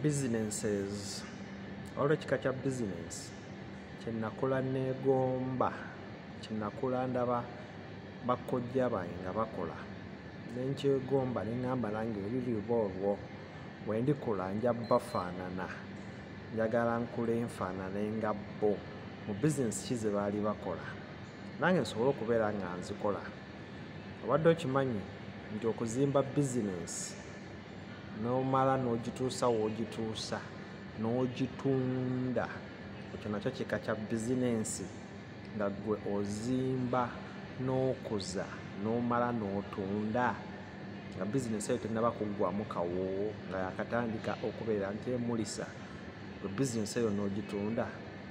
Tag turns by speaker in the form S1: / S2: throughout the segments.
S1: businesses olw'ekika kya business kyenakula neegomba kyenakula ndaba bakojja bange nga bakola nenkyegomba neŋŋamba nange olulirwa olwo bwe ndikula nja bafaanana njagala nkule nfaanane nga bo mu bizinesi ki ze baali bakola nange nsobole okubeera nga nzikola. Obadde okimanyi nti okuzimba bizinesi n'omala n'ogituusa w'ogituusa n'ogitunda ekyo nakyo kika kya bizinensi nga ggwe ozimba n'okuza n'omala n'otunda nga bizinesi eyo tennaba kuggwamu kawoowo nga yakatandika okubeera nti emulisa gwe bizinesi eyo n'ogitunda.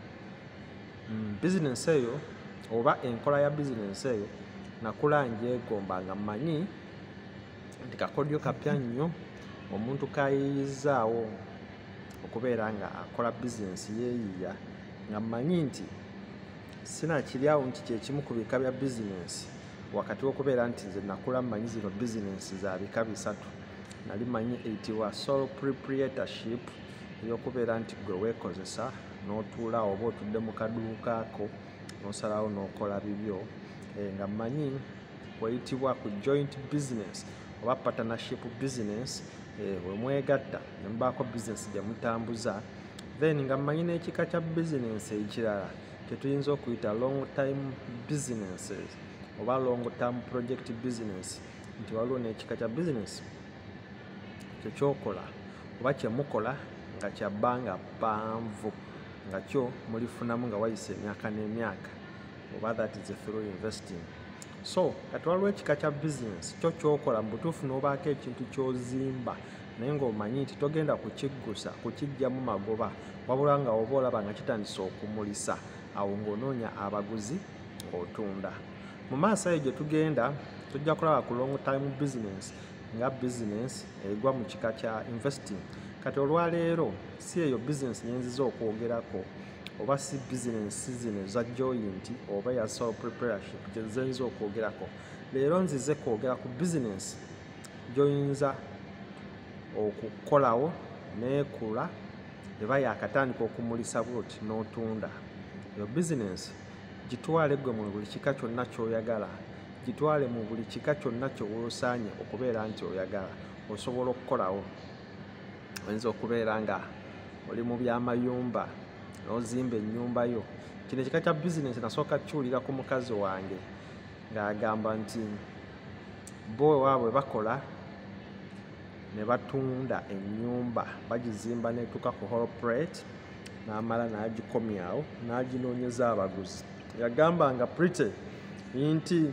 S1: Bizinesi eyo oba enkola ya bizinesi eyo nakula ngyegomba nga mmanyi nti kakodyo kapya nnyo omuntu kayiyizaawo okubeera nga akola bizinesi yeeyiya nga mmanyi nti sinakiryawo nti kyekimu ku bika bya bizinesi wakati w'okubeera nti nze nakula mmanyi zino bizinesi za bika bisatu. Nali manyi eyitibwa sole proprietorship ey'okubeera nti gwe weekozesa n'otuula oba otudde mu kaduuka ako n'osalawo n'okola bibyo, nga mmanyi kweyitibwa ku joint business oba partnership business we mwegatta ne mubaako bizinesi gye mutambuza. Then nga mmanyi n'ekika kya bizinesi ekirala kye tuyinza okuyita long time businesses oba long term project business, nti waliwo n'ekika kya bizinesi kyekyokola oba kyemukola nga kya bbanga ppanvu nga kyo mulifunamu nga wayisa emyaka n'emyaka oba that is through investing. So kati waliwo ekika kya bizinesi kyo kyokola mu butuufu n'obaako ekintu ky'ozimba naye ng'omanyi nti togenda kukiggusa kukiggyamu magoba wabula nga oba olaba nga kitandise okumulisa awo ng'onoonya abaguzi ng'otunda. Mu maaso eyo gye tugenda tujja kulaba ku long time business nga bizinesi egwa mu kika kya investing. Kati olwaleero si eyo bizinesi nyenziza okwogerako oba si bizinesi zino eza joint oba ya sole proprietorship gye nzenza okwogerako. Leero nzize kwogera ku bizinesi gy'oyinza okukolawo n'ekula eba yakatandika okumulisa bwoti n'otunda. Eyo bizinesi gitwale gwe mu buli kika kyonna ky'oyagala, gitwale mu buli kika kyonna ky'osaanye okubeera nti oyagala osobola okukolawo. Oyinza okubeera nga oli mu by'amayumba n'ozimba ennyumba yo. Kino ekika kya bizinesi nasooka kiwulira ku mukazi wange ng'agamba nti bo ewaabwe bakola ne batunda ennyumba bagizimba n'etuuka ku whole plate n'amala n'agikomyawo n'aginoonyeza abaguzi. Yagamba nga pretty nti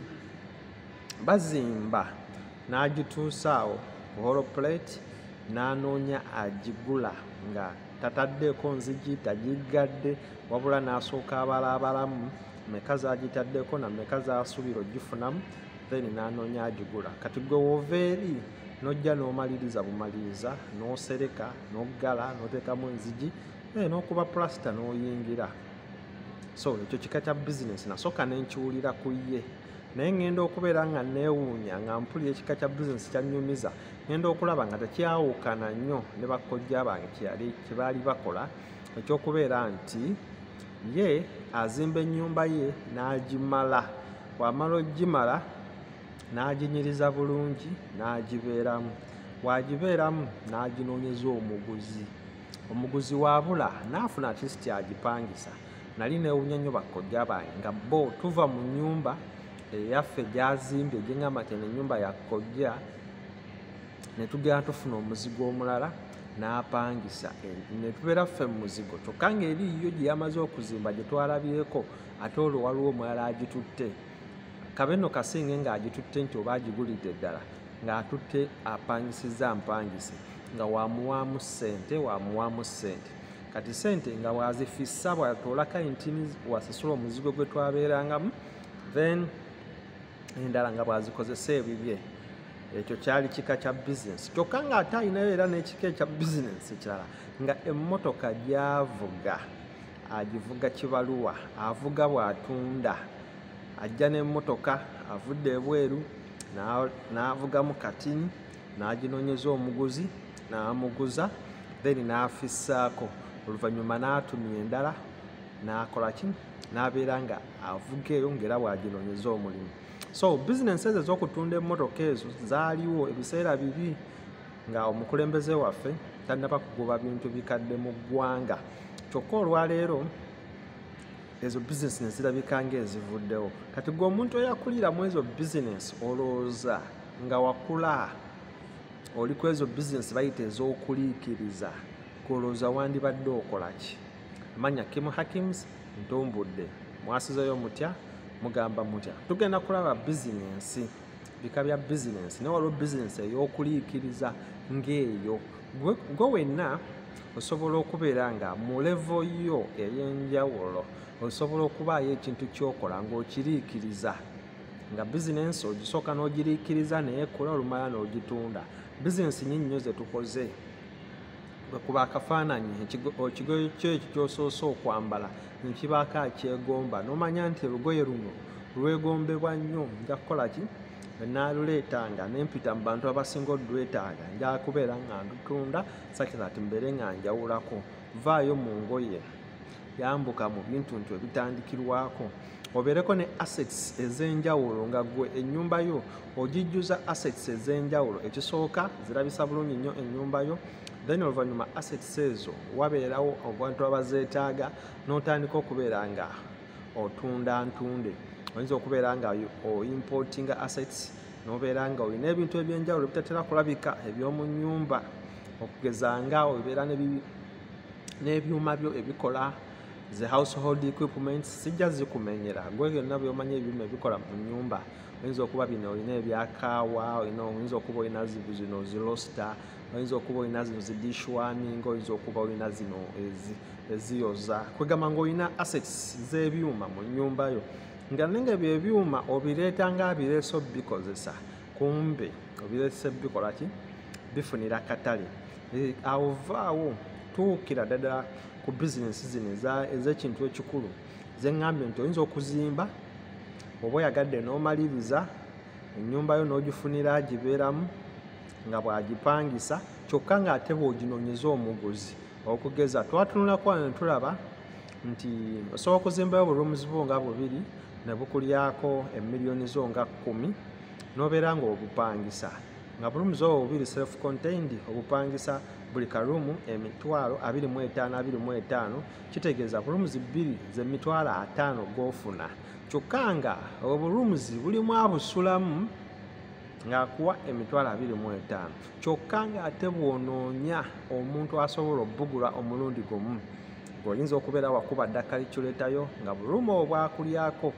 S1: bazimba n'agituusaawo ku whole plate n'anoonya agigula nga tataddeeko nzigi tagiggadde wabula n'asooka abalaabalamu meka zagitaddeko na meka zasuubira ogifunamu then n'anoonya agigula. Kati gwe woova eri n'ojja n'omaliriza bumaliriza n'osereka n'oggala n'oteekamu enzigi n'okuba plasita n'oyingira. So ekyo kika kya bizinesi nasooka n'enkiwulira ku ye naye ngenda okubeera nga neewuunya nga mpulira ekika kya bizinesi kyannyumiza ngenda okulaba nga tekyawukana nnyo ne bakojja bange kye baali bakola ekyokubeera nti ye azimba ennyumba ye n'agimala, wamala ogimala n'aginyiriza bulungi n'agibeeramu, wagibeeramu n'aginoonyeza omuguzi. Omuguzi waabula n'afuna at least agipangisa. Nali neewuunya nnyo bakojja bange nga bo tuva mu nnyumba eyaffe gy'azimbye gyeŋŋamba nti ennyumba ya kkojja ne tugenda tufuna omuzigo omulala n'apangisa ne tubeera ffe mu muzigo kyokka ng'eri yo gye yamaze okuzimba gye twalabyeko ate olwo waliwo omulala agitutte. Kabeno kasinge ng'agitutte nti oba agigulidde ddala ng'atutte apangisizza mpangise nga wamuwaamu ssente. Kati ssente nga wazifissa bw'atoola kayintini wasasula omuzigo gwe twabeerangamu then endala nga bwazikozesa ebibye. Ekyo kyali kika kya bizinesi kyokka ng'ate alinayo era n'ekika ekya bizinesi ekirala nga emmotoka gy'avuga agivuga kibaluwa, avuga bw'atunda, ajja n'emmotoka avudde ebweru n'avugamu katini n'aginoonyeza omuguzi n'amuguza then n'afissaako oluvannyuma n'atumya endala n'akola ki n'abeera nga avuga eyo ng'era bw'aginoonyeza omulimu. So bizinensi ezo ez'okutunda emmotoka ezo zaaliwo ebiseera bibi nga omukulembeze waffe tannaba kugoba bintu bikadde mu ggwanga, kyokka olwaleero ezo bizinensi ne zirabika ng'ezivuddewo. Kati gwe omuntu eyakulira mu ezo bizinensi olowooza nga wakula oli ku ezo bizinensi bayita ez'okuliikiriza, olowooza wandibadde okola ki? Amanya Kim Hakims, ntumbudde. Mwasizeyo mutya? Mugamba mutya? Tugenda kulaba bizinensi, bika bya bizinensi, naye waliwo bizinensi ey'okuliikiriza ng'eyo. Gwe wenna osobola okubeera nga mu levo yo ey'enjawulo osobola okubaayo ekintu ky'okola ng'okiriikiriza, nga bizinensi ogisooka n'ogiriikiriza naye ekula olumala n'ogitunda. Bizinensi nnyingi nnyo ze tukoze, kuba akafaananyi ekigoye kyo ekyo ky'osoose okwambala nkibaako akyegomba, n'omanya nti olugoye luno lwegombebwa nnyo, nja kukola ki? Naaluleetanga nempita mu bantu abasinga oddwetaaga, nja kubeera nga ndutunda sakira ati mbeere nga njawulako. Vaayo mu ngoye, yambuka mu bintu nti ebitandikirwako, obeereko ne assets ez'enjawulo nga ggwe ennyumba yo ogijjuza assets ez'enjawulo. Ekisooka zirabisa bulungi nnyo ennyumba yo, then oluvannyuma assets ezo wabeerawo abantu abazeetaaga n'otandika okubeera nga otunda ntunde. Oyinza okubeera nga o-importinga assets n'obeera nga olina ebintu eby'enjawulo bitatera kulabika eby'omu nnyumba, okugeza nga obeera n'ebyuma byo ebikola the household equipment, sijja zikumenyera gwe byonna by'omanya ebyuma ebikola mu nnyumba. Oyinza okuba bino olina ebyakaawa, oyinza okuba olina zino zirosta, oyinza okuba olina zino zidishwarming, oyinza okuba olina zino eziyoza, kwegamba ng'olina assets z'ebyuma mu nnyumba yo, nga nenga ebyo ebyuma obireeta ng'abireese bikozesa, kumbe obireese bikola ki? Bifunira katale. Awo vaawo tuukira ddala ku bizinensi zino ez'ekintu ekikulu zeŋŋambye nti oyinza okuzimba, oba oyagadde n'omaliriza ennyumba yo n'ogifunira agibeeramu nga bw'agipangisa, kyokka ng'ate bw'oginoonyeza omuguzi. Okugeza twatunulako ne tulaba nti osobola okuzimbayo bulumuzi bwo nga 2 ne bukulyako emiliyoni zo nga 10, n'obeera ng'obupangisa nga bulumuzi obwo 2 self contained, obupangisa buli karumu $25,25, kitegeeza bulumuzi 2 ze$50,000 g'ofuna, kyokka nga obulumuzi bulimu abusulamu ng'akuwa $25,000, kyokka ng'ate bw'onoonya omuntu asobola obbugula omulundi gumu, ng'oyinza okubeera wakuba dda kalikyuletayo nga bulumu obwakulyako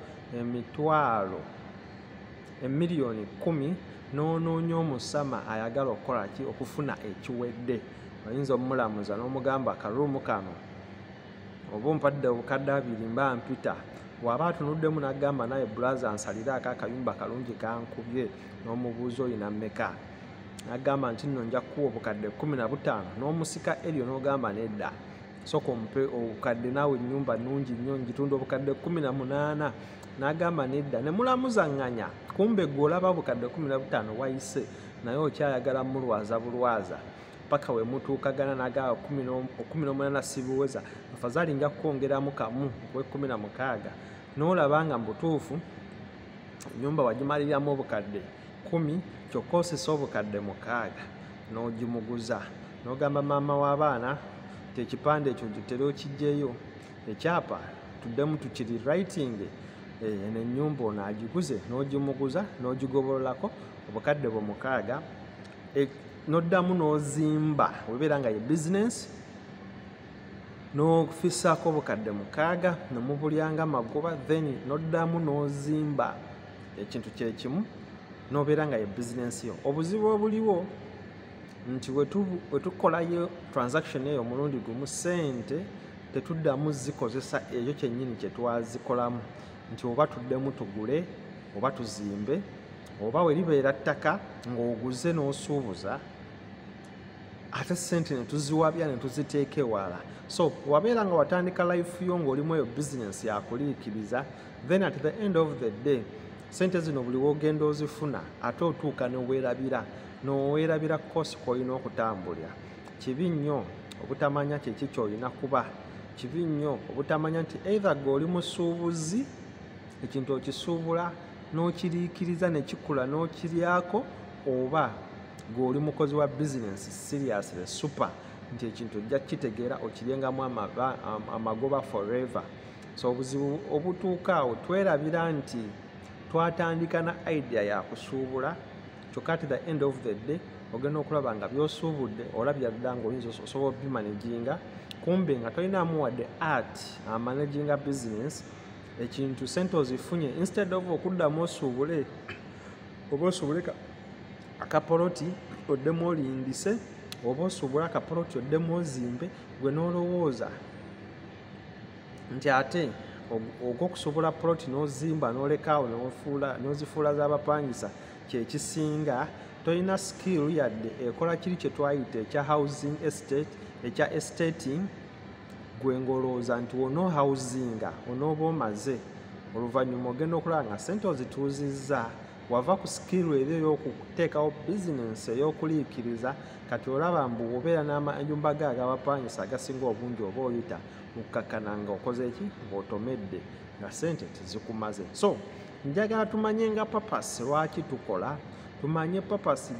S1: emiliyoni 10, n'onoonya omusama ayagala okukola ki? Okufuna ekiwedde. Oyinza omulamuza n'omugamba akarumu kano oba ompadde obukadde 2 mba mpita, bw'aba atunuddemu n'agamba naye bulaza nsaliraako akayumba kalungi kankubye, n'omubuuza olina mmeka, n'agamba nti nno nja kukuwa obukadde 15, n'omusika eryo n'ogamba nedda, sooka ompe obukadde naawe ennyumba nnungi nnyo ngitunda obukadde 18, n'agamba nedda, ne mulamuzaŋŋanya, kumbe gwe olaba obukadde 15 wayise naye okyayagala mulwaza bulwaza paka we mutuukagana n'agamba 18 sibuweza, afazaali nja kukwongeramu kamu kwe 16, n'olaba nga mu butuufu ennyumba wagimaliramu obukadde 10, kyokka osisa obukadde 6, n'ogimuguza, n'ogamba maama w'abaana nti ekipande ekyo gitera okijjeyo, ekyapa tuddemu tukiri writing, n'ennyumba ono agiguze, n'ogimuguza, n'ogigobololako obukadde 6, n'oddamu n'ozimba, webeera nga ye bizinensi, n'ofissaako obukadde 6, nemubulyanga magoba, then n'oddamu n'ozimba ekintu kyekimu, n'obeera nga ye bizinensi yo. Obuzibu obuliwo nti wetukolayo transaction eyo omulundi gumu, sente tetuddamu zikozesa eyo kyennyini kye twazikolamu, nti oba tuddemu tugule oba tuzimbe, oba we libeera ttaka ng'oguze n'osuubuza, ate sente ne tuziwabya ne tuziteeka ewala. So wabeera nga watandika life yo ng'olimu eyo bizinensi yakuliikiriza, then at the end of the day sente zino buli w'ogenda ozifuna ate otuuka n'oweerabira kkosi kw'olina okutambulira. Kibi nnyo obutamanya kyeki kyolina kuba. Kibi nnyo obutamanya nti either g'oli musuubuzi, ekintu okisuubula n'okiriikiriza ne kikula n'okiryako, oba g'oli mukozi wa bizinensi seriously super nti ekintu ojja kitegeera okiryengamu amagoba forever. So obuzibu obutuuka awo twerabira nti twatandika na idea ya kusuubula, kyokka at the end of the day ogenda okulaba nga by'osuubudde olabya dda ng'oyinza osobola obimanaginga, kumbe nga tolinaamu wadde art amanaginga business. Ekintu sente ozifunye instead of okuddamu osuubule, oba osuubule akapoloti oddemu olindise, oba osuubule akapoloti oddemu ozimbe, gwe n'olowooza nti ate ogw'okusuubula poloti n'ozimba n'olekaawo n'ozifuula z'abapangisa kyekisinga, tolina skill yadde ekola kiri kye twayita ekya housing estate, ekya estating. Gwe ng'olowooza nti onoohousinga onooba omaze, oluvannyuma ogenda okulaba nga sente ozituuzizza, wava ku skill eri ey'okuteekawo bizinensi ey'okuliikiriza. Kati olaba mbu obeera n'amayumba ge ag'abapangisa agasinga obungi oba oyita mukkakana ng'okoze ki, ng'otomedde, nga sente tezikumaze. So njagala tumanye nga papasi lwaki tukola, tumanye papasi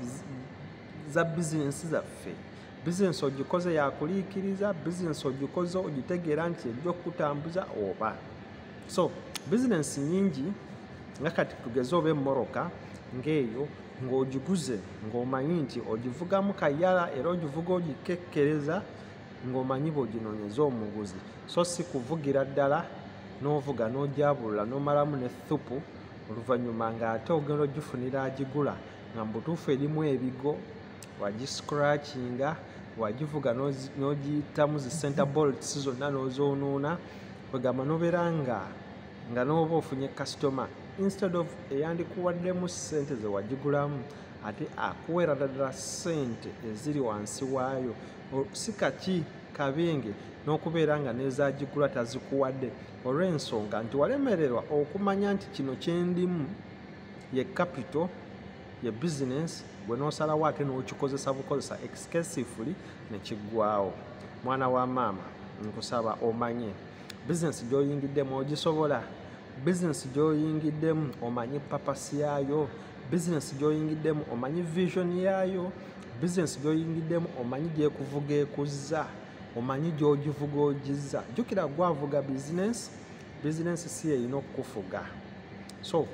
S1: za bizinensi zaffe. Bizinensi ogikoze yakuliikiriza, bizinensi ogikoze ogitegeera nti ejja okutambuza oba. So bizinensi nyingi nga kati tugeze oba emmoroka ng'eyo ng'ogiguze ng'omanyi nti ogivugamu kayala era ogivuga ogikekkereza ng'omanyi bw'oginoonyeza omuguzi. So si kuvugira ddala n'ovuga n'ogyabulula n'omalamu n'ethupu, oluvannyuma ng'ate ogenda ogifunira agigula nga mu butuufu erimu ebigo, wagiscratchinga, wagivuga n'ogiyitamu zi center bolts zonna n'ozoonoona, kwegamba n'obeera nga n'oba ofunye customer instead of eyandikuwaddemu ssente ze wagigulamu, ate akuweera ddala ssente eziri wansi waayo. Si kaki kabenge n'okubeera nga n'ezaagigula tazikuwadde olw'ensonga nti walemererwa okumanya nti kino kyendimu ye capital, ye business, gwe n'osalawo ate n'okikozesa bukozesa excessively ne kiggwawo. Mwana wa maama, nkusaba omanye bizinensi gy'oyingiddemu ogisobola, bizinensi gy'oyingiddemu omanyi papasi yaayo, bizinensi gy'oyingiddemu omanyi vision yaayo, bizinensi gy'oyingiddemu omanyi gy'ekuvuga ekuzza, omanyi gy'ogivuga ogizza. Jjukira gwavuga bizinensi si erina okukufuga. So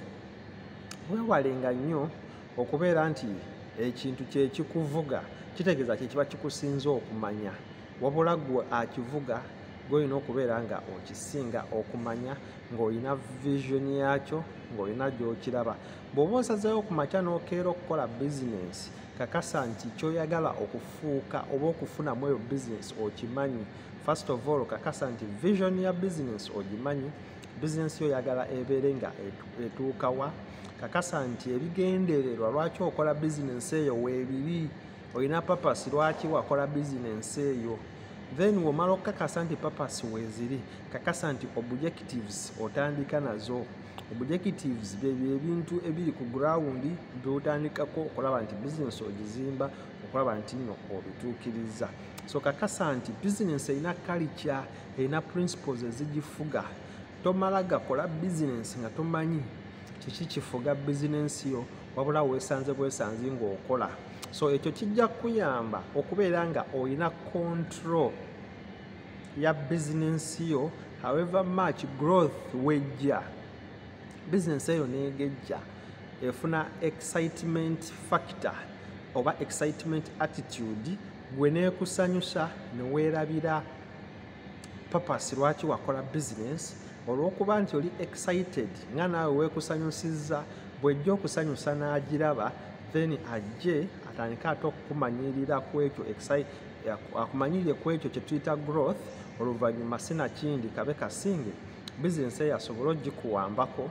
S1: weewalenga nnyo okubeera nti ekintu kyekikuvuga kitegeeza kyekiba kikusinza okumanya, wabula gwe akivuga gw'olina okubeera nga okisinga okumanya, ng'olina vision yakyo, ng'olina gy'okiraba. Bw'oba osazeewo ku makya n'okeera okukola bizinensi, kakasa nti ky'oyagala okufuuka oba okufunamu eyo bizinensi okimanyi. First of all, kakasa nti vision ya bizinensi ogimanyi, bizinensi yo oyagala ebeere nga etuukawa. Kakasa nti ebigendererwa lwaki okola bizinensi eyo weebiri, olina papasi lwaki wakola bizinensi eyo. Then womala okukakasa nti papasi weeziri, kakasa nti objectives otandika nazo. Objectives byebyo ebintu ebiri ku gurawundi by'otandikako okulaba nti bizinensi ogizimba, okulaba nti nno obituukiriza. So kakasa nti bizinensi erina culture, erina principles ezigifuga. Tomala gakola bizinensi nga tomanyi kiki kifuga bizinensi yo, wabula weesanze bwesanzi ng'okola. So ekyo kijja kuyamba okubeera nga olina control ya bizinensi yo, however much growth wejja, bizinensi eyo neegejja, efuna excitement factor oba excitement attitude, gwe neekusanyusa ne weerabira papasi lwaki wakola bizinensi. Olw'okuba nti oli excited nga naawe weekusanyusizza, bw'ejja okusanyusa n'agiraba, then ajje atandika ate okukumanyirira ku ekyo akumanyirire ku ekyo kye tuyita growth. Oluvannyuma sinakindi kabe kasinge bizinensi eyo asobola ogikuwambako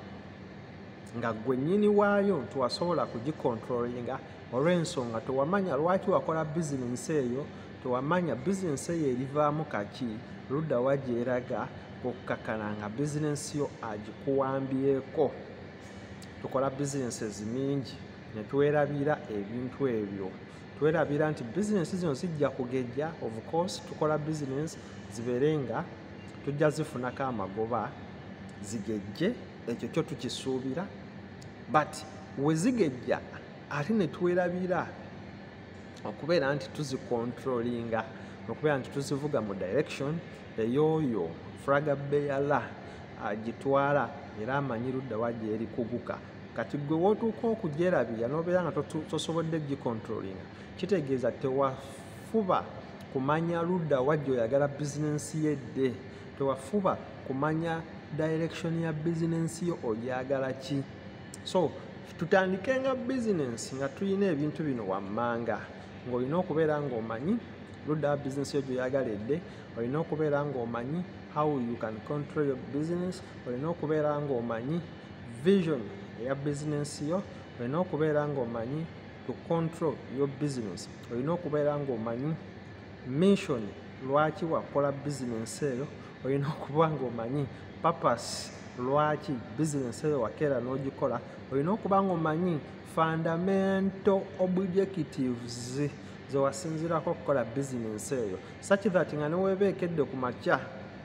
S1: nga gwe nnyini waayo tewasobola kugikontrolinga, olw'ensonga tewamanya lwaki wakola bizinensi eyo, tewamanya bizinensi eyo erivaamu kaki, ludda wa gyeraga, okukkakana nga bizinensi yo agikuwambyeko. Tukola bizinensi nyingi ne twerabira ebintu ebyo. twerabira nti business zino zijja kugejja. Of course tukola business zibeere nga tujja zifunako amagoba zigejje, ekyo kyo tukisuubira, but we zigejja ate ne twerabira okubeera nti tuzicontrollinga, okubeera nti tuzivuga mu direction ey'oyo Fraga Beyala agitwala era amanyi ludda wa gy'eri kuguka. Kati gwe wootuuka okugyerabira n'obeera nga tosobodde gicontrollinga, kitegeeza tewafuba kumanya ludda wa gy'oyagala bizinensi yedde, tewafuba kumanya direction ya bizinensi yo ogyagala ki. So tutandikenga bizinensi nga tulina ebintu bino wammanga, ng'olina okubeera ng'omanyi ludda wa bizinensi yo gy'oyagala edde, olina okubeera ng'omanyi how you can control your business, olina okubeera ng'omanyi vision eya bizinensi yo, olina okubeera ng'omanyi to control your business, olina okubeera ng'omanyi mission lwaki wakola bizinensi eyo, olina okuba ng'omanyi purpose lwaki bizinensi eyo wakeera n'ogikola, olina okuba ng'omanyi fundamental objectives ze wasinziirako okukola bizinensi eyo, such that nga neweebeekedde ku makya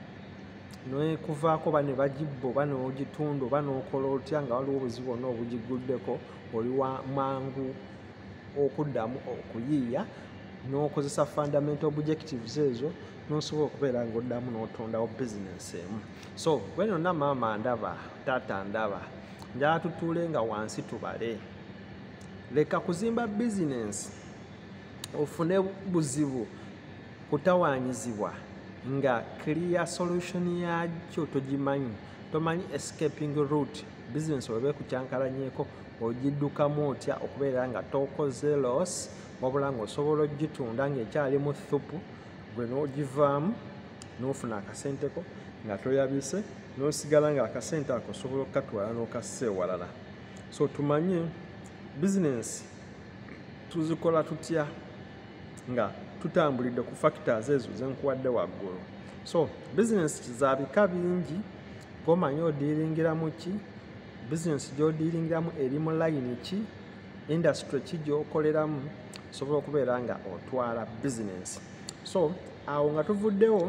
S1: nekuvaako bane bagibba oba n'ogitunda oba n'okola otya nga waliwo obuzibu bwonna obugiguddeko, oli mangu okuddamu okuyiiya n'okozesa fundamental objectives ezo n'osobola okubeera ng'oddamu n'otondawo bizinensi emu. So bwe nonna maama ndaba, taata ndaba, njala tutuule nga wansi tubale. Leka kuzimba bizinensi ofune buzibu kutawaanyizibwa nga clear solution yakyo togimanyi, tomanyi escaping route business webe kucyankalanyeeko ogiddukamu otya okubeera nga tokoze loss, wabula ng'osobola ogitunda ng'ekyali mu thupu, gwe n'ogivaamu n'ofuna akasenteko nga toyabise, n'osigala nga akasente ako osobola okukatwala n'okassa ewalala. So tumanye business tuzikola tutya nga tutambulidde ku factors ezo zenkuwadde waggulu. So business za bika bingi, gomanyi odiringiramu ki, business gy'odiringiramu eri mu line ki, industry ki gy'okoleramu, osobola okubeera nga otwala business. So awo nga tuvuddewo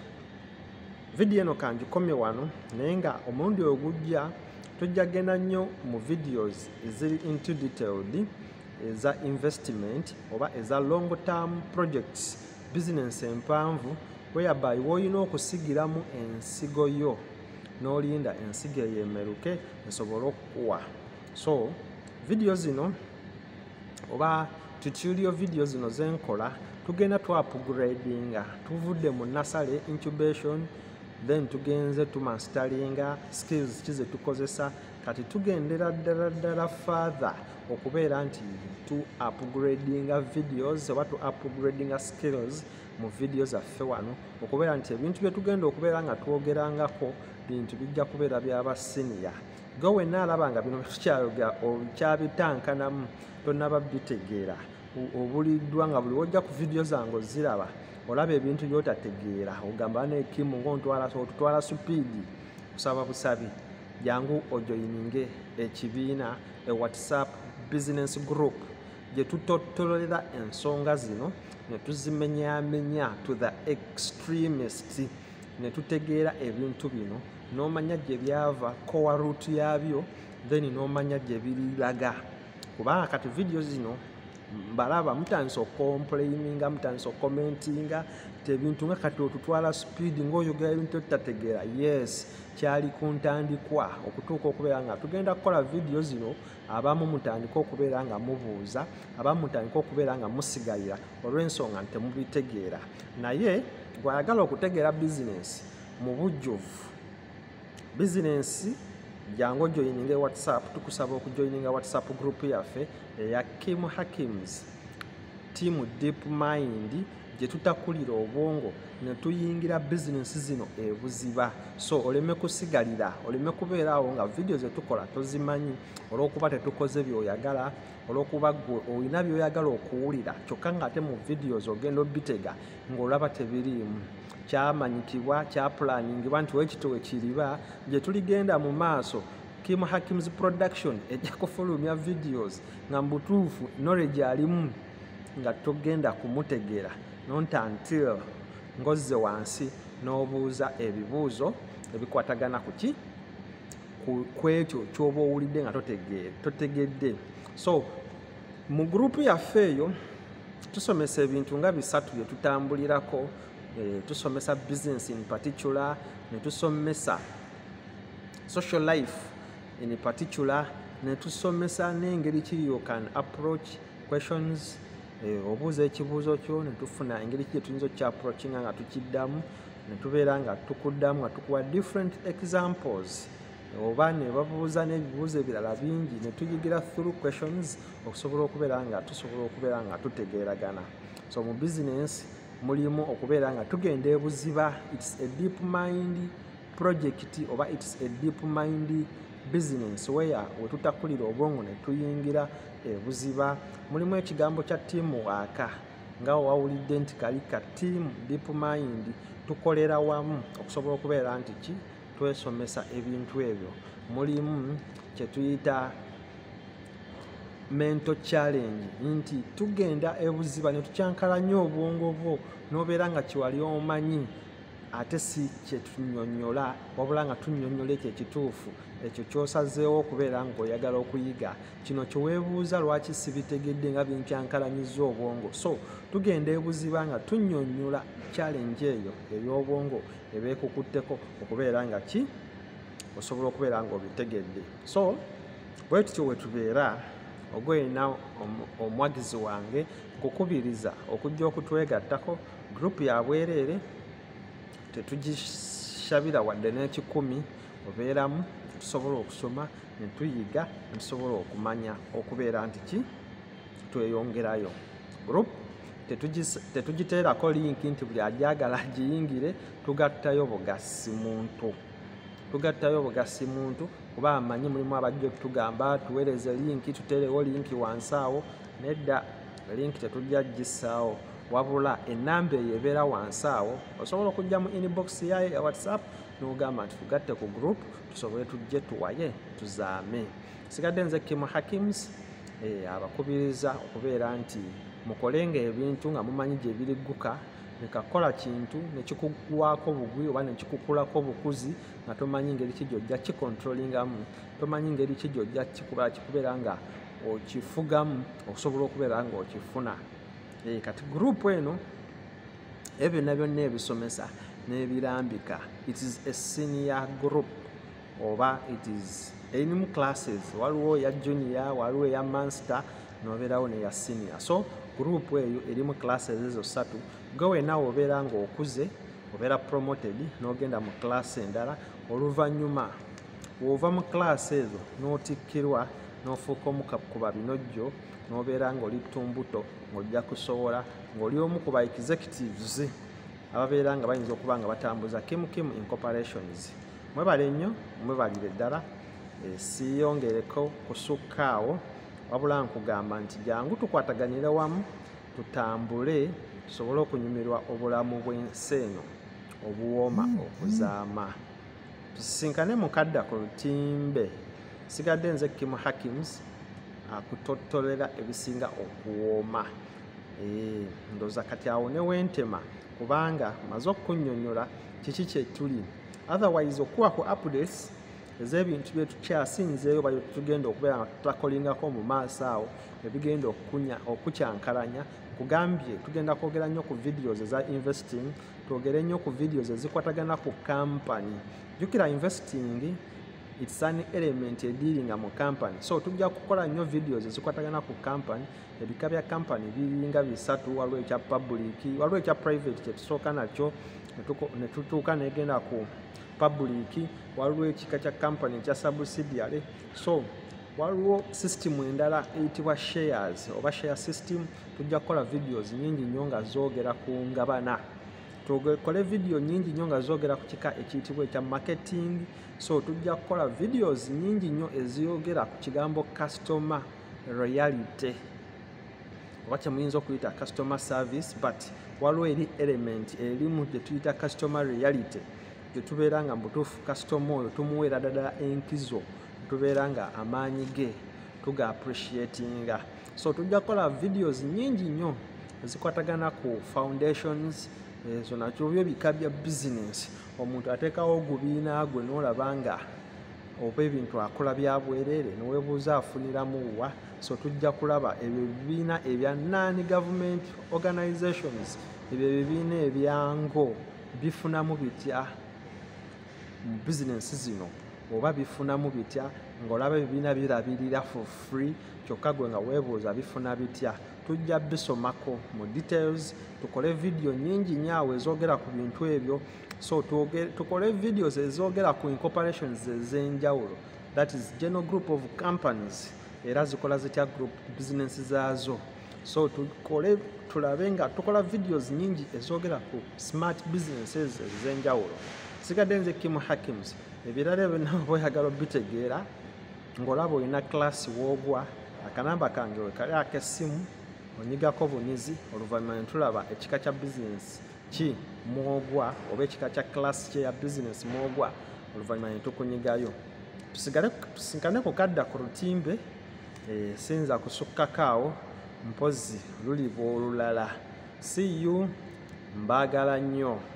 S1: video eno kangikomye wano, naye nga omulundi ogujja tujja genda nnyo mu videos eziri into detailed eza investment oba eza long term projects, business empanvu whereby woyina okusigiramu ensigo yo n'olinda ensigo eyemeruke esobole okukuwa. So video zino oba tutorial video zino zenkola tugenda tu upgradinga, tuvudde mu nursery incubation, then tugenze tumastaringa skills kize tukozesa, kati tugendera ddala further okubeera nti tu upgradinga videos oba tu upgradinga skills mu videos zaffe wano, okubeera nti ebintu bye tugenda okubeera nga twogerangako bintu bijja kubeera byaba senior. Gwe wenna alaba nga bino tukyayoga okyabitankanamu tonnaba bitegeera, obuliddwa nga buli wojja ku video zange oziraba olaba ebintu by'otategeera, ogamba nekimu ng'otutwala supiidi, kusaba busabi jangu ojoyininge ekibiina e WhatsApp business group gye tutottolera ensonga zino ne tuzimenyaamenya to the extremist, ne tutegeera ebintu bino n'omanya gye byava core root yabyo, then n'omanya gye birilaga. Kubanga kati video zino mbalaba mutandise okomplaininga, mutandise okomentinga tebintu nga kati otutwala speed ng'oyogera ebintu tutategeera. Yes, kyali ku ntandikwa okutuuka okubeera nga tugenda kukola video zino, abamu mutandika okubeera nga mubuuza, abamu mutandika okubeera nga musigalira olw'ensonga nti temubitegeera. Naye gwayagala okutegeera business mu bujjuvu, business jangu joininga WhatsApp, tukusaba okujoininga WhatsApp group yaffe eya Kim Hakims Team Deep Mind, gye tutakulira obwongo ne tuyingira business zino ebuziba. So oleme kusigalira, oleme kubeeraawo nga video ze tukola tozimanyi, olw'okuba tetukoze by'oyagala, olw'okuba gwe olina by'oyagala okuwulira kyokka ng'ate mu videos ogenda obitega ng'olaba tebiriimu. Kyamanyikibwa, kyaplaningibwa nti wekito wekiriba, gye tuligenda mu maaso Kim Hakims Production ejja kufulumya videos nga mbutuufu knowledge alimu nga tugenda kumutegeera not until ngozze wansi n'obuuza ebibuuzo ebikwatagana ku ekyo ky'oba owulidde nga totegedde. So mu gurupu yaffe eyo tusomesa ebintu nga 3 bye tutambulirako. Tusomesa business in particular, ne tusomesa social life in particular, ne tusomesa n'engeri ki you can approach questions. Obuuza ekibuuzo kyo ne tufuna engeri ki tuyinza okukya-approachinga nga tukiddamu, ne tubeera nga tukuddamu nga tukuwa different examples, oba ne babuuza n'ebibuuzo ebirala bingi ne tuyigira through questions okusobola okubeera nga tutegeeragana. So mu business mulimu okubeera nga tugenda ebuziba. It's a deep mind project oba it's a deep mind business where we tutakulira obwongo ne tuyingira ebuziba. Mulimu ekigambo kya teamwork nga wawulidde nti kali ka team deep mind, tukolera wamu okusobola okubeera nti twesomesa ebintu ebyo. Mulimu kye tuyita mental challenge, nti tugenda ebuziba ne tukyankalanya obwongo bwo n'obeera nga kiwali omanyi ate si kye tunnyonnyola, wabula nga tunnyonnyola ekyo ekituufu, ekyo ky'osazeewo okubeera ng'oyagala okuyiga. Kino kye weebuuza lwaki sibitegedde nga binkyankalanyizza obwongo. So tugenda ebuziba nga tunnyonnyola challenge eyo ey'obwongo ebeekukutteko okubeera nga osobola okubeera ng'obitegedde. So bwe tutyo we tubeera, ogwena omwagizi wange nkukubiriza okujja okutwegattako. Gurupu ya bwereere, tetugishabira wadde n'ekikumi, obeeramu tusobola okusoma ne tuyiga ne tusobola okumanya okubeera nti tweyongerayo. Gurupu tetugiteerako linki nti buli ajagala agiyingire, tugattayo bugasi muntu kuba amanyi mulimu abajja okutugamba tuweereze linki, tuteerewo linki wansi awo. Nedda, linki tetujja gisaawo, wabula ennamba eyo ebeera wansi awo. Osobola okujja mu inbox ya WhatsApp n'ogamba nti tugatte ku group tusobole tujje tuwaye tuzaame. Sigadde nze Kim Hakims, abakubiriza okubeera nti mukolenga ebintu nga mumanyi gye birigguka, nekakola kintu nekikugwako bugwi oba nekikukulako bukuzi nga tomanyi engeri ki gy'ojja kikontrolingamu, tomanyi engeri ki gy'ojja kikubeera nga okifugamu okusobola okubeera nga okifuna. Kati gurupu eno byonna ebisomesa n'ebirambika, it is a senior group oba it is erimu classes, waliwo eya junior, waliwo eya master, n'obeerawo n'eya senior. So gurupu eyo erimu classes ezo 3. Gwe naawe obeera ng'okuze, obeera promoted n'ogenda mu class endala. Oluvannyuma w'ova mu class ezo n'otikkirwa n'ofuuka omukuba binojjo, n'obeera ng'oli ttumbuto ng'ojja kusobola ng'oli omu ku ba executives ababeera nga bayinza okuba nga batambuza Kim Incorporations. Mwebale nnyo, mwebalire ddala. Siyongereko kusukkaawo, wabula nkugamba nti jangu tukwataganire wamu tutambule tusobole okunyumirwa obulamu bw'ensi eno obuwooma okuzaama. Tusisinkane mukadda ku lutimbe. Sigadde nze Kim Hakims akutottolera ebisinga okuwooma. Ndooza kati awo ne wentema kubanga maze okunnyonnyola kiki kye tuli. Otherwise okuwako updates ez'ebintu bye tukyasinzeeyo bye tugenda okubeera nga tutakolingako mu maaso awo ebigenda okukyankalanya. Kugambye tugenda kwogera nnyo ku videos eza investing, twogere nnyo ku videos ezikwatagana ku company. Jjukira investing it's an element ediringa mu company. So tujja kukola nnyo videos ezikwatagana ku company. Ebika bya company biringa 3, waliwo ekya public, waliwo ekya private kye tusooka nakyo ne tutuuka negenda ku public, waliwo ekika kya company kya subsidiary. So waliwo system endala eyitibwa shares oba share system. Tujja kukola videos nyingi nnyo nga zoogera ku ngabana. Tukole video nyingi nnyo nga zoogera ku kika ekiyitibwa ekya marketing. So tujja kukola videos nyingi nnyo eziyogera ku kigambo customer loyalty oba kye muyinza okuyita customer service, but waliwo eri element erimu gye tuyita customer reality, gye tubeera nga mubutuufu customer oyo tumuweera ddala enkizo, tubeera nga amaanyi ge tuga appreciatinga. So tujja kukola videos nyingi nnyo ezikwatagana ku foundations ezo nakyo byebika bya business. Omuntu ateekawo ogubiina gwe n'olaba nga oba ebintu akola bya bwereere neweebuuza afuniramu wa. So tujja kulaba ebyo ebibiina ebya non-government organizations, ebyo ebibiina ebyango bifunamu bitya mu bizinesi zino, oba bifunamu bitya ng'olaba ebibiina birabirira for free kyokka gwe nga weebuuza bifuna bitya. Tujja bisomako mu details, tukole video nyingi nnyo ezoogera ku bintu ebyo. So tukole videos ezoogera ku incorporations ez'enjawulo, that is general group of companies, era zikola zitya group business zaazo. So tulabe nga tukola videos nyingi ezoogera ku smart businesses ez'enjawulo. Sigadde nze Kim Hakims, ebirala byonna oyagala bitegeera ng'olaba olina class w'ogwa, akanamba kange we kali ak'essimu, onyigako bunizi, oluvannyuma ne tulaba ekika kya business ki mwogwa oba ekika kya class kye ya business mwogwa, oluvannyuma ne tukunyigayo. Tusinkane kukadda ku lutimbe, sinza kusukkako awo, mpozi luliba olulala. See you, mbaagala nnyo.